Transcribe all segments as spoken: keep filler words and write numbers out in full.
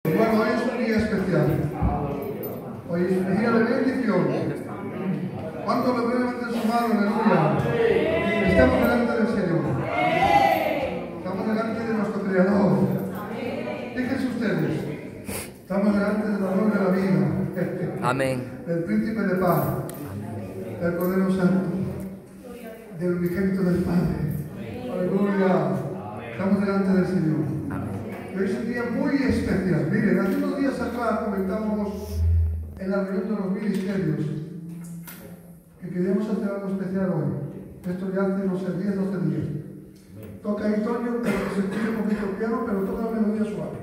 Bueno, hoy es un día especial. Hoy es un día de bendición. ¿Cuánto le puede levantar su mano? Aleluya. Estamos delante del Señor. Estamos delante de nuestro Creador. Fíjense ustedes. Estamos delante del valor de la vida. Amén. Del príncipe de paz. Del Cordero Santo. Del unigénito del Padre. Aleluya. Estamos delante del Señor. Hoy es un día muy especial. Miren, hace unos días atrás comentábamos en la reunión de los ministerios que queríamos hacer algo especial hoy. Esto ya hace, no sé, diez, doce días. Toca ahí Toño, pero que se escuche un poquito el piano, pero toca la melodía suave.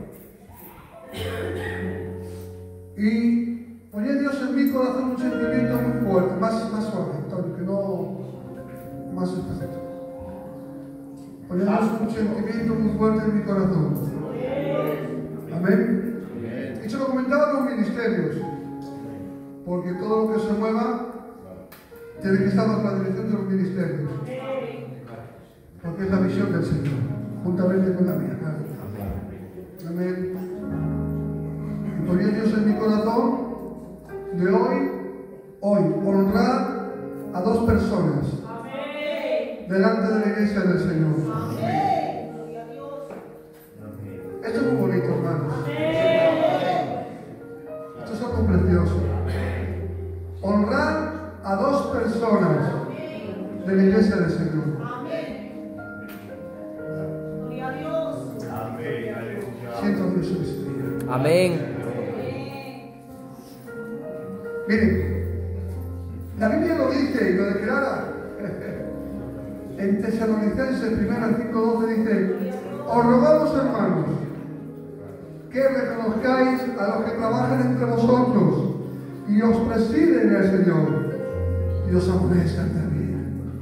Y ponía Dios en mi corazón un sentimiento muy fuerte, más, más suave, Toño, que no más específico. Ponía Dios un sentimiento muy fuerte en mi corazón. Amén. Y se lo comentaba en los ministerios, porque todo lo que se mueva tiene que estar bajo la dirección de los ministerios, porque es la visión del Señor, juntamente con la mía. Amén. Y ponía Dios en mi corazón de hoy, hoy, honrar a dos personas delante de la iglesia del Señor. Esto es muy bonito, hermanos. Esto es algo precioso. Honrar a dos personas de la iglesia del Señor. Siento Dios en este día. Amén. Miren, la Biblia lo dice y lo declara. En Tesalonicenses primero cinco doce dice: os rogamos, hermanos, que reconozcáis a los que trabajan entre vosotros y os presiden el Señor y os amonestan también.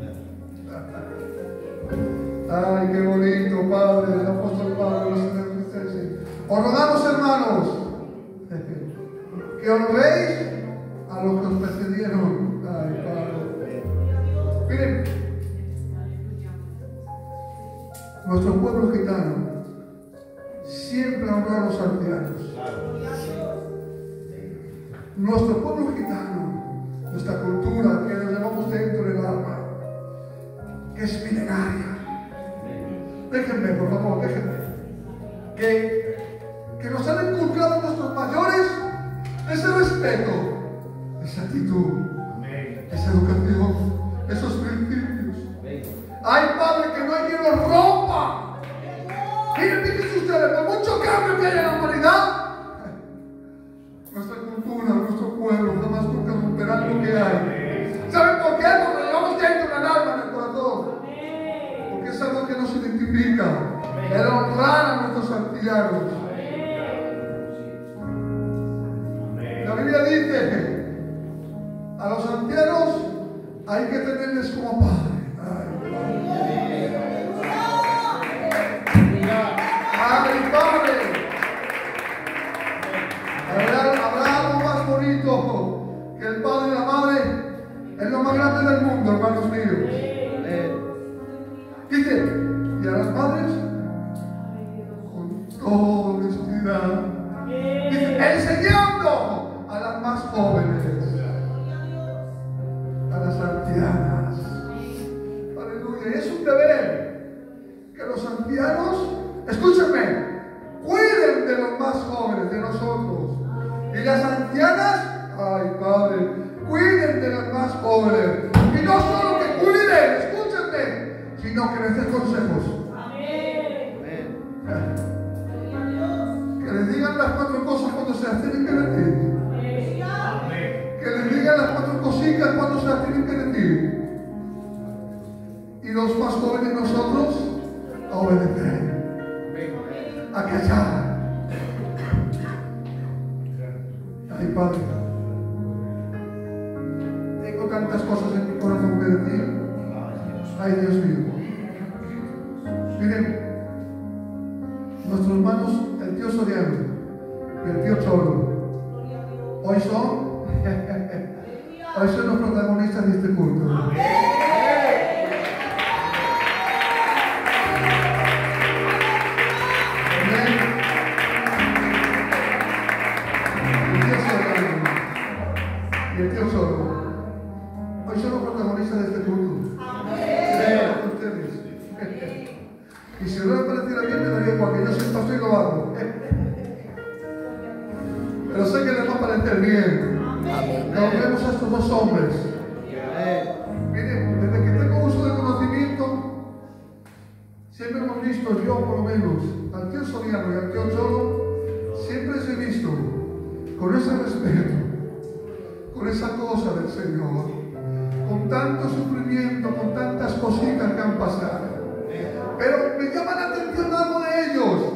Ay, qué bonito, Padre, el apóstol Pablo. Os rogamos, hermanos, que honréis a los que os precedieron. Ay, Padre. Miren, nuestro pueblo gitano siempre honró a los ancianos. Nuestro pueblo gitano, nuestra cultura que nos llevamos dentro del alma, que es milenaria. Déjenme, por favor, déjenme. Que, que nos han inculcado nuestros mayores ese respeto, esa actitud, esa educación, esos principios. Ay, Padre, que no hay quien los rompa. Miren, fíjense ustedes, por mucho cambio que haya en la humanidad, nuestra cultura, nuestro pueblo jamás nunca romperá lo que hay. ¿Saben por qué? Porque lo llevamos dentro del alma, en el corazón. Porque es algo que nos identifica. El honrar a nuestros ancianos. La Biblia dice: a los ancianos hay que tenerles como padre. Ay, Padre, habrá, habrá algo más bonito que el padre y la madre. Es lo más grande del mundo, hermanos míos. Dice: y a las madres con toda honestidad. Dice: enseñando a las más jóvenes, a las ancianas. Aleluya. Y es un deber que los ancianos, escúchenme, cuiden de los más jóvenes, de nosotros. Y las ancianas, ay, Padre, cuiden de las más jóvenes. Y no solo que cuiden, escúchenme, sino que les den consejos. Amén. Que les digan las cuatro cosas cuando se las tienen que decir. Amén. Que les digan las cuatro cositas cuando se las tienen que decir. Y los más jóvenes nosotros, a obedecer. A callar. Ay, Padre, tengo tantas cosas en mi corazón que decir. Ay, Dios mío. Miren, nuestros hermanos, el tío Soriano y el tío Cholo, hoy son, hoy son los protagonistas de este culto. y el tío solo. Hoy somos protagonistas de este culto. Amén. Ustedes. Y si no me pareciera bien, me daría igual, que yo soy pastor y lo hago. Pero sé que les va a parecer bien. Nos vemos a estos dos hombres. Miren, desde que tengo uso de conocimiento, siempre hemos visto, yo por lo menos, al tío Soriano y al tío Cholo, siempre les he visto con ese respeto, con esa cosa del Señor, con tanto sufrimiento, con tantas cositas que han pasado. Pero me llama la atención algo de ellos,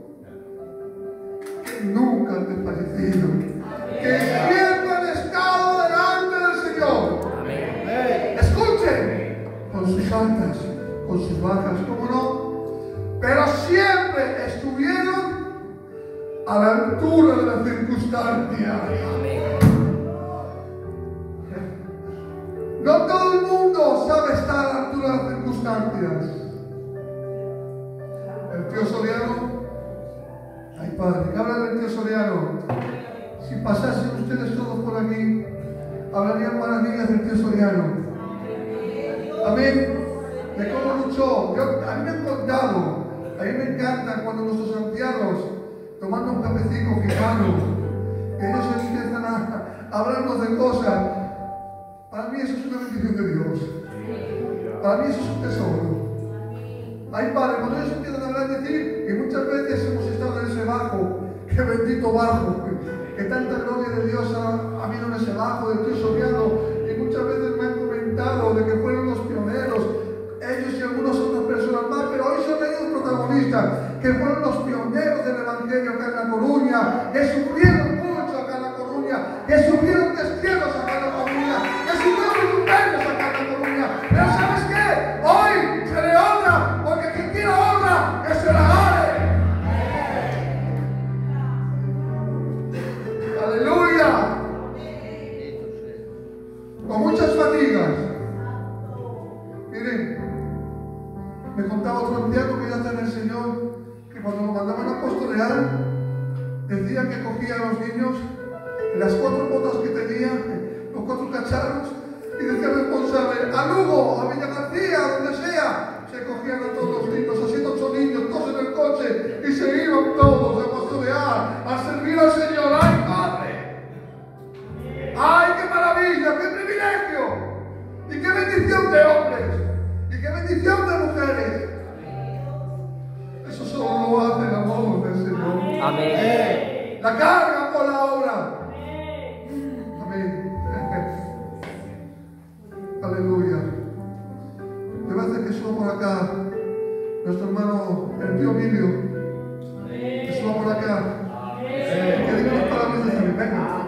que nunca han desfallecido, que siempre han estado delante del Señor. Amén. Escuchen, con sus altas, con sus bajas, ¿cómo no? Pero siempre estuvieron a la altura de las circunstancias. No todo el mundo sabe estar a la altura de las circunstancias. El tío Soriano, ay padre, que habla del tío Soriano. Si pasasen ustedes todos por aquí, hablarían maravillas del tío Soriano. Amén. De cómo luchó. Yo, a mí me han contado, a mí me encanta cuando nuestros ancianos, tomando un cafecito gitano, ellos se empiezan a, a hablarnos de cosas. Para mí eso es una bendición de Dios. Para mí eso es un tesoro. Ay padre, cuando ellos empiezan a hablar de ti, y muchas veces hemos estado en ese bajo, qué bendito bajo, que tanta gloria de Dios ha, ha habido en ese bajo del tío Soriano, y muchas veces me han comentado de que fueron los pioneros, ellos y algunas otras personas más, pero hoy son ellos los protagonistas, que fueron los pioneros del Evangelio acá en La Coruña, que sufrieron mucho acá en La Coruña, que sufrieron destierros acá en La Coruña, que sufrieron vituperios acá en La Coruña. Pero ¿sabes qué? Hoy se le honra, porque quien quiera honra, que se la gane. Aleluya. Con muchas fatigas. Miren, me contaba otro anciano que ya está en el Señor, que cuando lo mandaban a pastorear, decía que cogía a los niños las cuatro botas que tenía, los cuatro cacharros, y decía el responsable, a Lugo, a Villa García, a donde sea, se cogían a todos los niños, así ocho niños, todos en el coche, y se iban todos a pastorear, a servir al Señor. ¡Ay, Padre! ¡Ay, qué maravilla, qué privilegio! ¡Y qué bendición de hombres! ¡Y qué bendición de mujeres! Eso solo lo hace el amor del Señor. Amén. La carga por la obra. Amén. Aleluya. Me parece que suba por acá nuestro hermano, el tío Emilio. Que suba por acá. Que diga las palabras de Dios. Venga.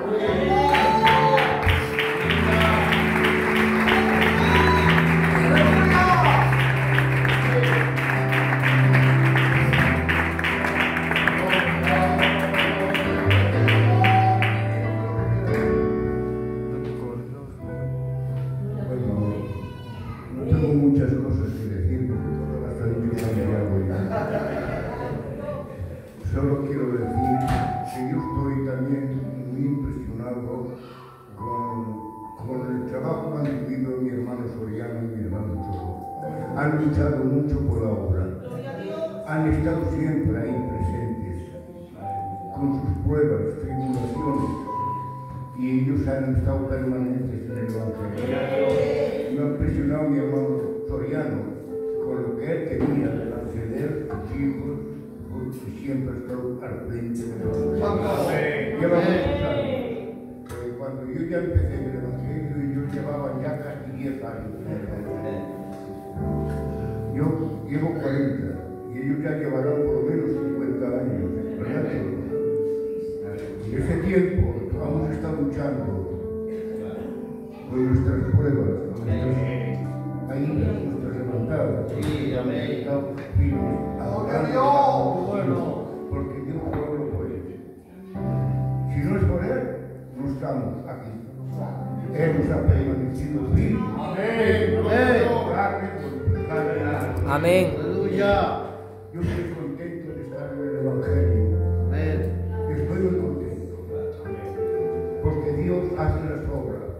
Han luchado mucho por la obra, han estado siempre ahí presentes, con sus pruebas, tribulaciones, y ellos han estado permanentes en el Evangelio. Me ha impresionado mi hermano Soriano con lo que él tenía delante de él, sus hijos, porque siempre ha estado al frente del Evangelio. Lleva muchos años. Cuando yo ya empecé en el Evangelio, yo llevaba ya casi diez años en el Evangelio. Yo llevo cuarenta y ellos ya llevarán por lo menos cincuenta años, ¿verdad? Y ese tiempo hemos estado luchando con nuestras pruebas, nuestras caídas, nuestras levantadas. Sí, amén. Estamos firmes. Bueno, porque Dios no lo puede. Si no es por Él, no estamos aquí. Él nos ha permanecido firmes. Amén. Amén. Amén. Aleluya. Yo estoy contento de estar en el Evangelio. Amén. Estoy muy contento. Porque Dios hace las obras.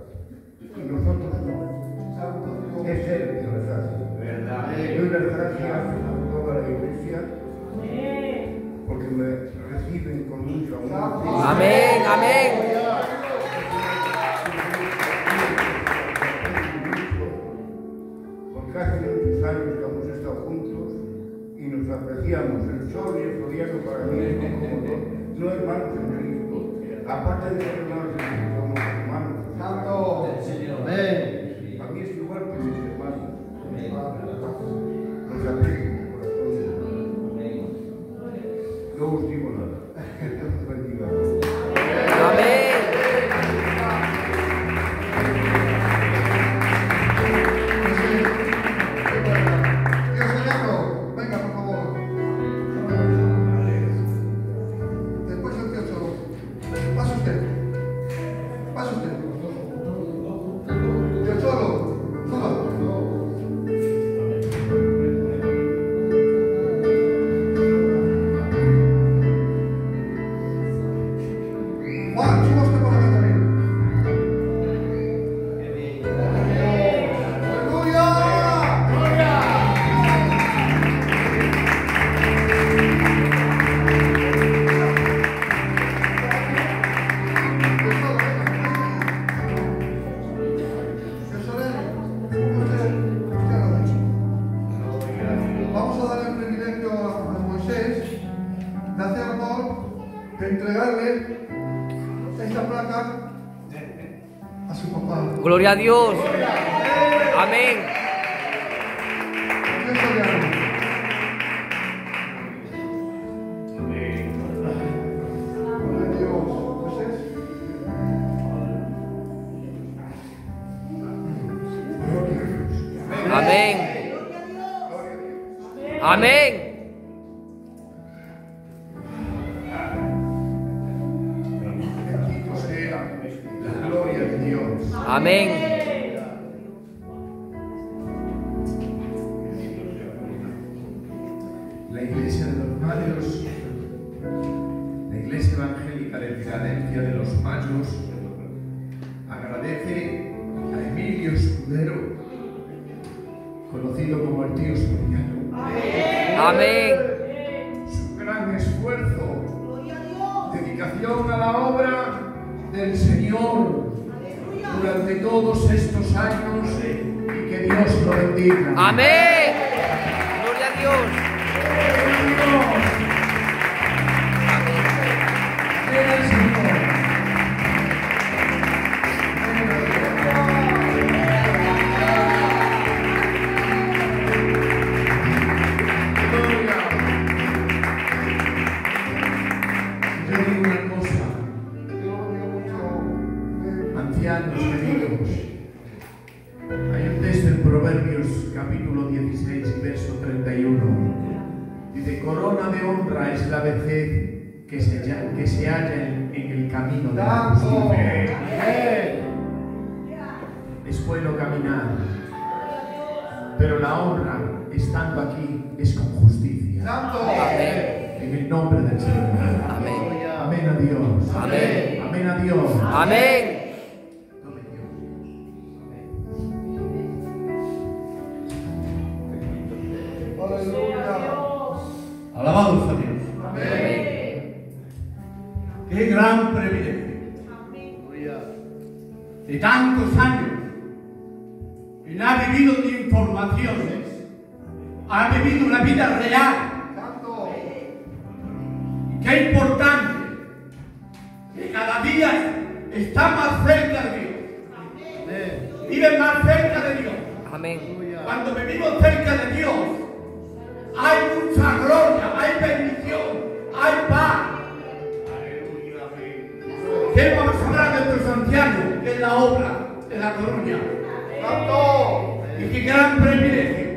gracias a toda la iglesia porque me reciben con mucho amor. Amén, amén. Porque hace muchos años que hemos estado juntos y nos apreciamos. El sol y el Floriano para mí es como no hermanos en Cristo. Aparte de ser hermanos en Cristo, somos hermanos. Santo. Amén. Para mí es igual que mis hermanos. Los aprecio de corazón. No os digo nada. Dios os bendiga. Amén. Venga, por favor. Después el tío Cholo. Pasa usted. Pasa usted. Tío Cholo. Suba. Juan, suba usted por acá también. Vamos a dar el privilegio a Moisés de hacer honor, de entregarle esta placa a su papá. Gloria a Dios. Amén. Dios Soriano. Gloria a Dios. Moisés. Amén. Amén. Bendito sea la gloria de Dios. Amén. La Iglesia de los Mayos, la Iglesia Evangélica de Filadelfia de los Mayos, agradece a Emilio Escudero, conocido como el tío Soriano, Amén. su gran esfuerzo, dedicación a la obra del Señor durante todos estos años y que Dios lo bendiga. Amén. Gloria a Dios. Ven al Señor. Gloria. Yo digo una cosa, ancianos queridos, hay un texto en Proverbios capítulo dieciséis y verso treinta y uno. Dice, corona de honra es la vejez que se, halla- que se halla en, en el camino de la justicia. Es bueno caminar, pero la honra, estando aquí, es con justicia. Santo. Amén. En el nombre del Señor. Amén. Amén a Dios. Amén. Amén a Dios. Amén. Tome Dios. Aleluya. Alabados a Dios. Amén. Qué gran privilegio. De tantos años. Él ha vivido de informaciones. Ha vivido una vida real. Santo. Y qué importante. Que cada día está más cerca de Dios. Vive más cerca de Dios. Amén. Cuando vivimos cerca de Dios, hay mucha gloria, hay bendición, hay paz. ¿Qué vamos a hablar de nuestros ancianos? Que es la obra de La Coruña. Santo. Y qué gran privilegio.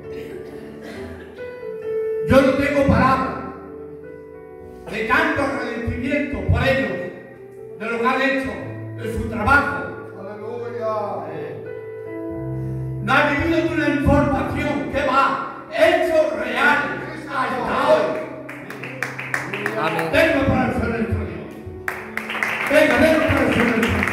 Yo no tengo palabras de tanto agradecimiento por ellos, de lo que han hecho, de su trabajo. Aleluya. No ha vivido de una información que va, hechos reales, hasta hoy. Amén. Venga para el Señor nuestro Dios. Venga, venga para el Señor nuestro Dios.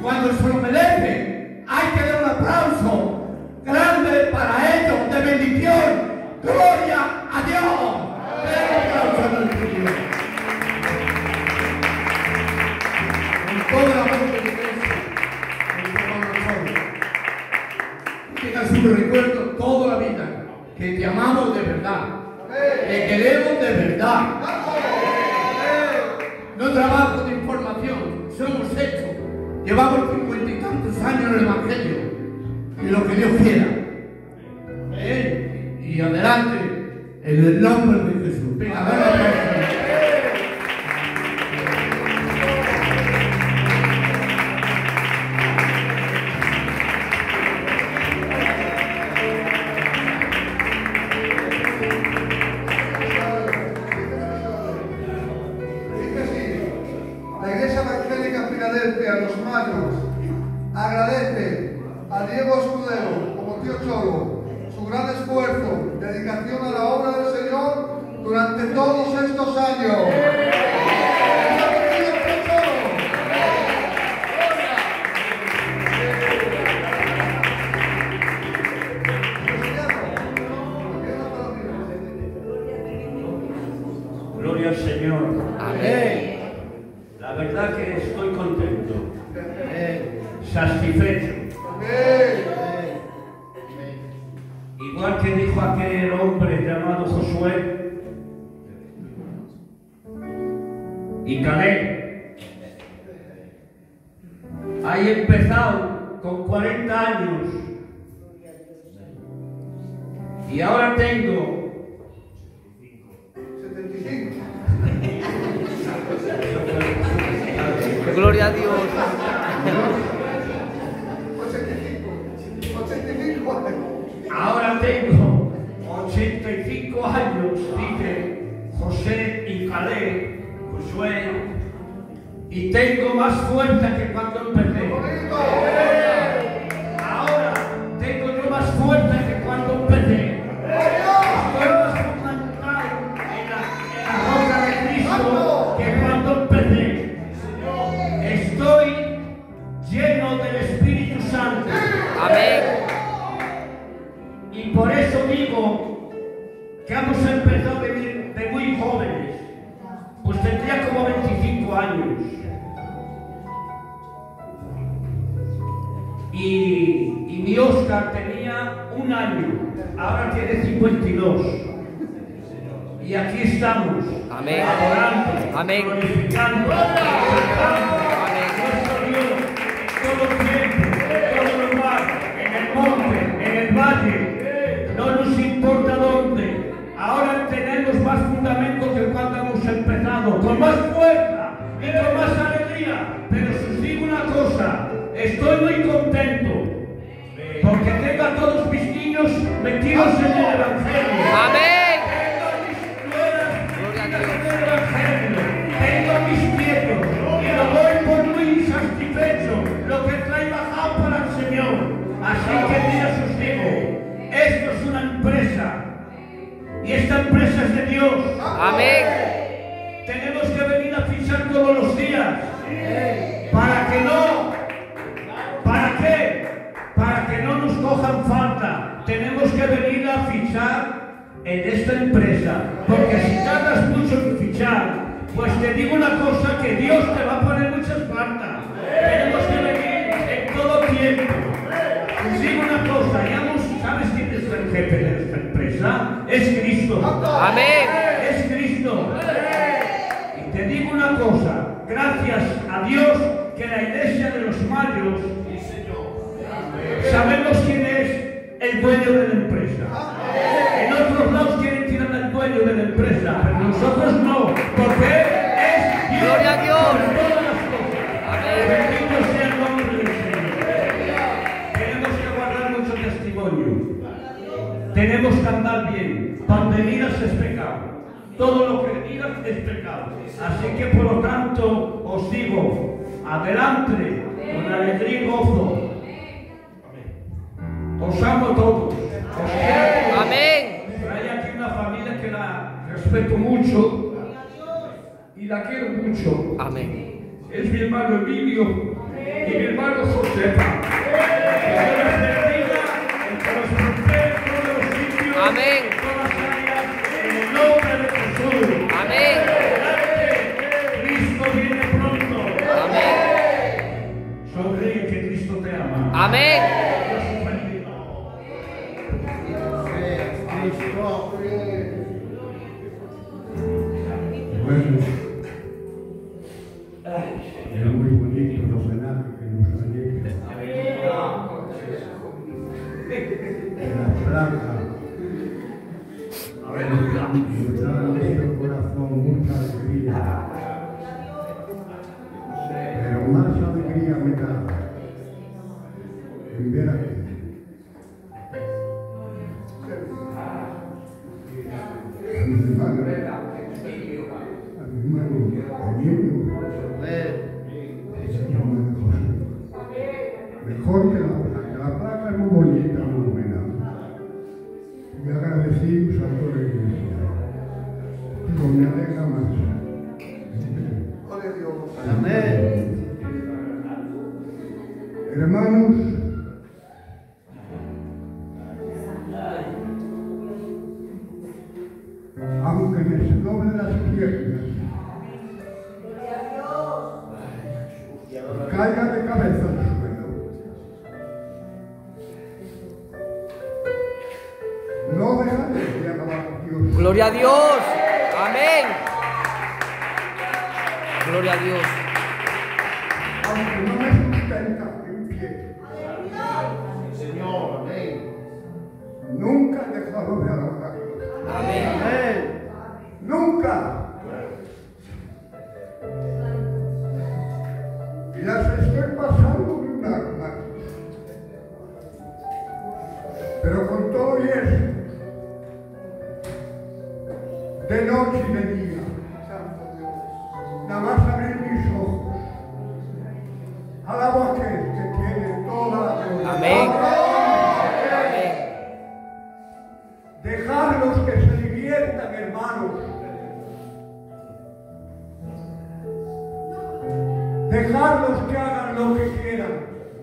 cuando se lo merecen, hay que dar un aplauso grande para ellos de bendición. ¡Gloria a Dios! Den un aplauso a nuestro Dios. Con todo el amor de la iglesia, tengas un recuerdo toda la vida que te amamos de verdad, te queremos de verdad. No trabajo de información, somos hechos. Llevamos cincuenta y tantos años en el Evangelio y lo que Dios quiera. ¿Eh? Y adelante, en el nombre de Jesús. Venga, a ver la próxima. A los mayos, agradece a Diego Escudero como tío Cholo su gran esfuerzo, dedicación a la obra del Señor durante todos estos años. Gloria al Señor. Amén. La verdad que estoy contento, satisfecho. Igual que dijo aquel hombre llamado Josué y Caleb, ahí he empezado con cuarenta años y ahora tengo setenta y cinco. Gloria a Dios. Ahora tengo ochenta y cinco años, dice José y Caleb, Josué, y tengo más fuerza que cuando empecé. Ahora tengo yo más fuerza que cuando empecé. Estoy más fundamentado en la, en la roca de Cristo que cuando empecé. Estoy lleno del Espíritu Santo. Amén. Y por eso digo que hemos empezado de, de muy jóvenes, pues tendría como veinticinco años. Y, y mi Oscar tenía un año, ahora tiene cincuenta y dos. Y aquí estamos, Amén. adorando, Amén. glorificando, glorificando a nuestro Dios, todo el tiempo, en todo lugar, en el monte, en el valle. No nos importa dónde. Ahora tenemos más fundamento que cuando hemos empezado, con más fuerza y con más alegría. Pero si os digo una cosa, estoy muy contento porque tengo a todos mis niños metidos en el Evangelio. Amén. Tengo a mis nueras Gloria a metidas Dios. en el Evangelio. Tengo a mis nietos y lo doy por muy satisfecho lo que trae bajado para el Señor. Así que Dios os digo, esto es una empresa y esta empresa es de Dios. Amén. Tenemos que venir a fichar todos los días. ¿Para que no? ¿Para qué? Para que no nos cojan falta. Tenemos que venir a fichar en esta empresa. Porque si tardas mucho en fichar, pues te digo una cosa, que Dios te va a poner muchas faltas. Tenemos que venir en todo tiempo. Os digo una cosa, ya hemos, ¿sabes quién es el jefe de esta empresa? Es Cristo. Amén. Es Cristo. Y te digo una cosa, gracias a Dios que la iglesia de los mayos sabemos quién es el dueño de la empresa. En otros lados quieren tirar al dueño de la empresa, pero nosotros no, porque es Dios. Gloria a Dios. Por todas las cosas. Amén. Bendito sea el nombre del Señor. Tenemos que guardar mucho testimonio. Tenemos que andar bien. Pandemias es pecado. Todo lo que digas es pecado. Así que por lo tanto os digo, adelante, con alegría y gozo. Os amo a todos. Os quiero. Amén. Hay aquí una familia que la respeto mucho y la quiero mucho. Amén. Es mi hermano Emilio y mi hermano que Cristo te ama. Amén. Dios os bendiga. Bueno, era muy bonito el homenaje que nos han hecho. De la plaza. Nos da en nuestro corazón mucha alegría. Pero más alegría me da en ver a a mis hermanos, a mi hermano Emilio, el Señor me mejor que la placa. La placa es muy bonita, muy buena. Y agradecimos a toda la iglesia. Pero me alegra más. Gloria a Dios. Amén. Hermanos, aunque me se doblen las piernas, caiga de cabeza al suelo, no dejaré de alabar a Dios. Gloria a Dios. Amén. Gloria a Dios. Aunque no me sustenta en pie, Señor, amén. nunca he dejado de alabar a Dios. Amén. Nunca. Y las estoy pasando muy mal, hermanos. Pero con todo y eso, de noche y de día, nada más abrir mis ojos, alabo a aquel que tiene toda la gloria. Amén. Amén. Dejarlos que se diviertan, hermanos. Dejarlos que hagan lo que quieran.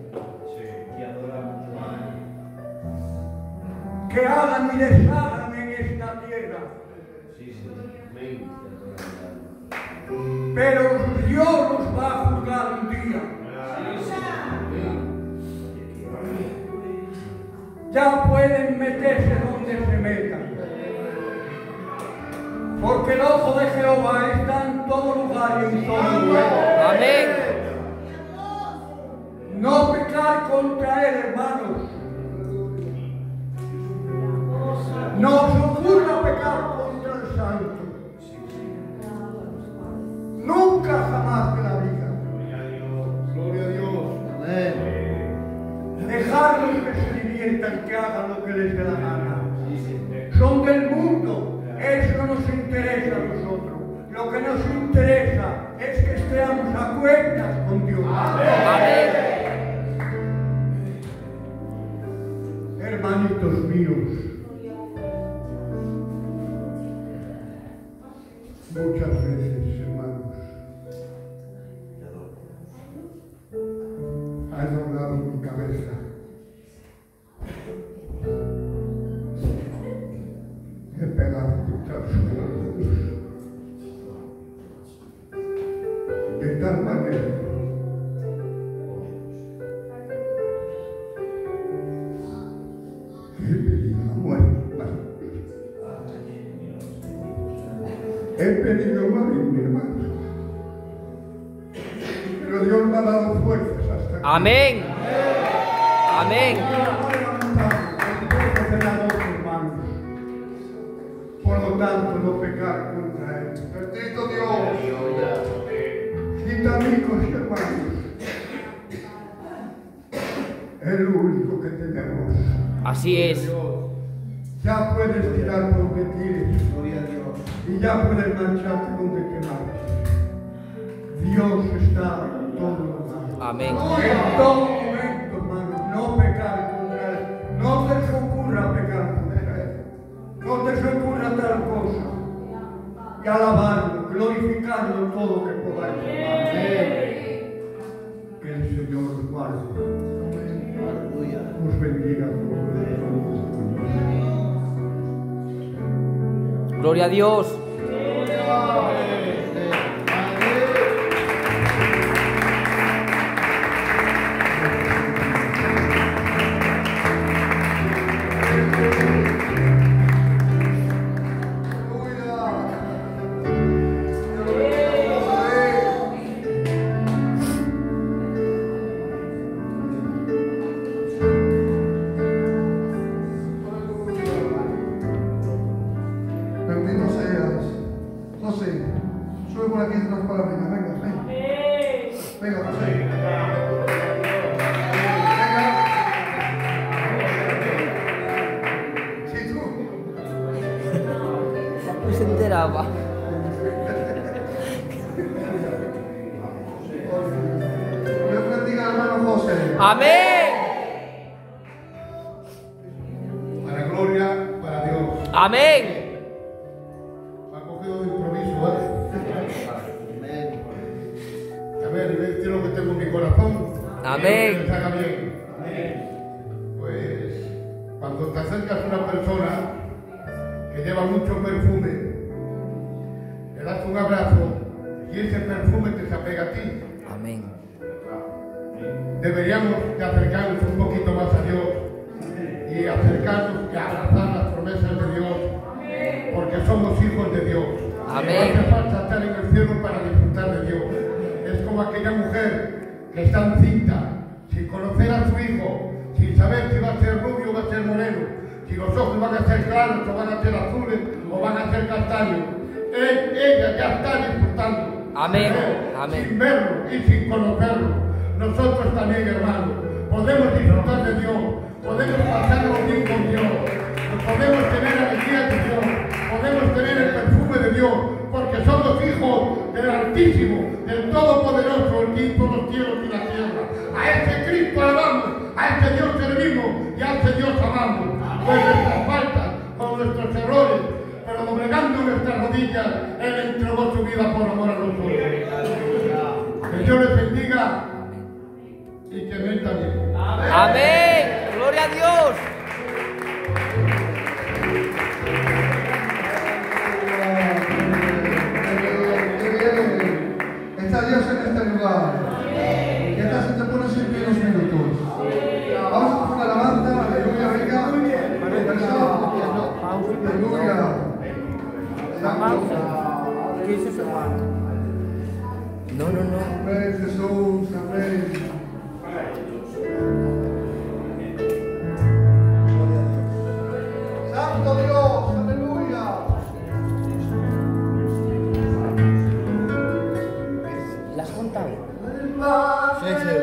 Que hagan y deshagan en esta tierra. Pero Dios los va a juzgar un día. Ya pueden meterse donde se metan. Porque el ojo de Jehová está en todo lugar y en todo lugar. Amén. No pecar contra él, hermanos. No os ocurra pecar contra el santo. Nunca jamás de la vida. Gloria a Dios. Dejarlos que se diviertan, que hagan lo que les dé la gana. Son del mundo. Eso no nos interesa a nosotros. Lo que nos interesa es que estemos a cuentas con Dios. Amén. Hermanitos míos, muchas veces, hermanos, he doblado mi cabeza. He pegado contra el suelo, de tal manera que he pedido la muerte, hermanos. He pedido morir, hermanos. Pero Dios me ha dado fuerzas hasta aquí. Amén. Amén. Por lo tanto, no pecar contra él. Bendito Dios. Quita amigos y hermanos. Es lo único que tenemos. Así es. Ya puedes tirar por donde tires. Gloria a Dios. Y ya puedes marcharte donde te marches. Dios está en todo lugar. Amén. En todo momento, hermano, no pecar contra él. No te se ocurra pecar contra él. No te se ocurra tal cosa. Y alabarlo, glorificarlo en todo lo que podáis. Amén. Que el Señor os guarde. Os bendiga a todos. Gloria a Dios. Amén. Amén. Para gloria, para Dios. Amén. Me ha cogido de improviso, ¿vale? A ver, ¿ves lo que tengo en mi corazón? Amén. Que les haga bien. Pues, cuando te acercas a una persona que lleva mucho perfume, le das un abrazo y ese perfume te se apega a ti. Amén. Deberíamos de acercarnos un poquito más a Dios y acercarnos y abrazar las promesas de Dios, porque somos hijos de Dios. Amén. No hace falta estar en el cielo para disfrutar de Dios. Es como aquella mujer que está encinta, sin conocer a su hijo, sin saber si va a ser rubio o va a ser moreno, si los ojos van a ser claros o van a ser azules o van a ser castaños. Él, ella ya está disfrutando. Amén. Él, Amén. sin verlo y sin conocerlo. Nosotros también, hermanos, podemos disfrutar de Dios, podemos pasarlo bien con Dios, podemos tener alegría de Dios, podemos tener el perfume de Dios, porque somos hijos del Altísimo, del Todopoderoso, el que hizo los cielos y la tierra. A ese Cristo alabamos, a ese Dios servimos y a ese Dios amamos. Con nuestras faltas, con nuestros errores, pero doblegando nuestras rodillas, Él entregó su vida por amor a nosotros. Que Dios les bendiga. Y que ven también. Amén. Gloria a Dios. Está Dios en este lugar. ¿Qué tal si te pones en pie unos minutos? Vamos a hacer una alabanza. Aleluya, venga. Aleluya. ¿Qué es eso? No, no, no. Amén, Jesús. Amén. Santo Dios, aleluya. ¿La has contado? Sí, sí.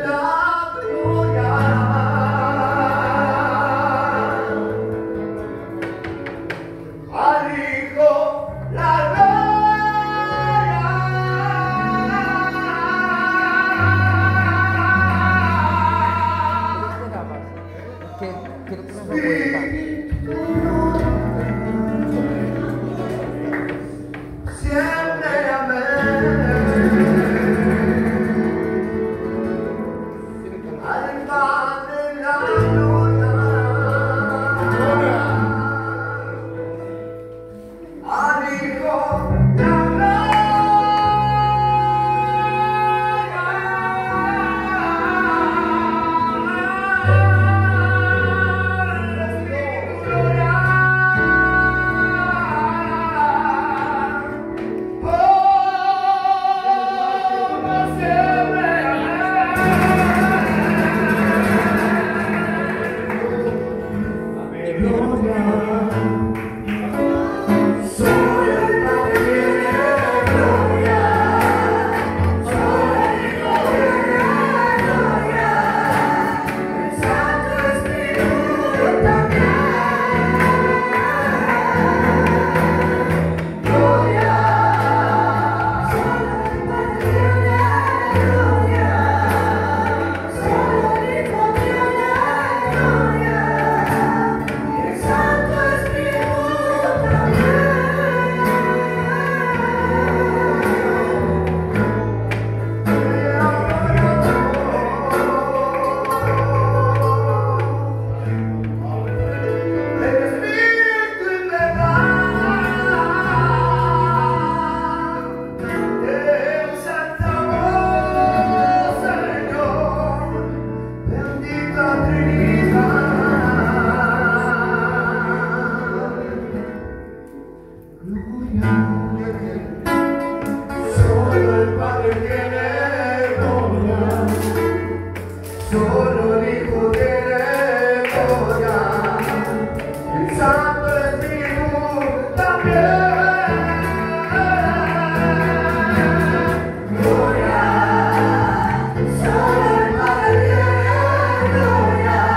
Gloria,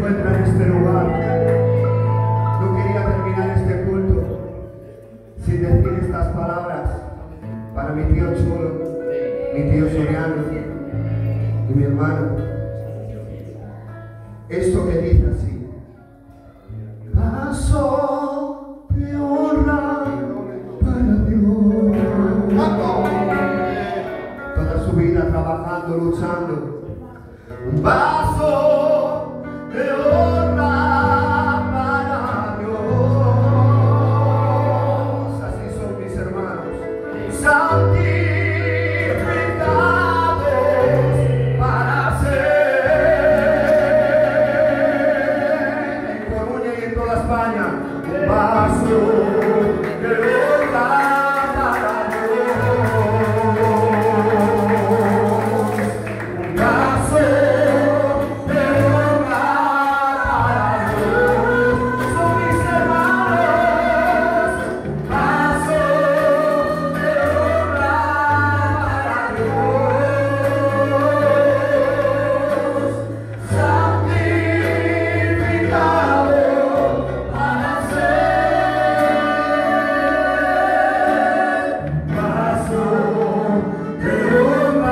encuentra en este lugar. No quería terminar este culto sin decir estas palabras para mi tío Chulo, mi tío Soriano y mi hermano. Esto que dice así: paso de honra para Dios. Toda su vida trabajando, luchando. Va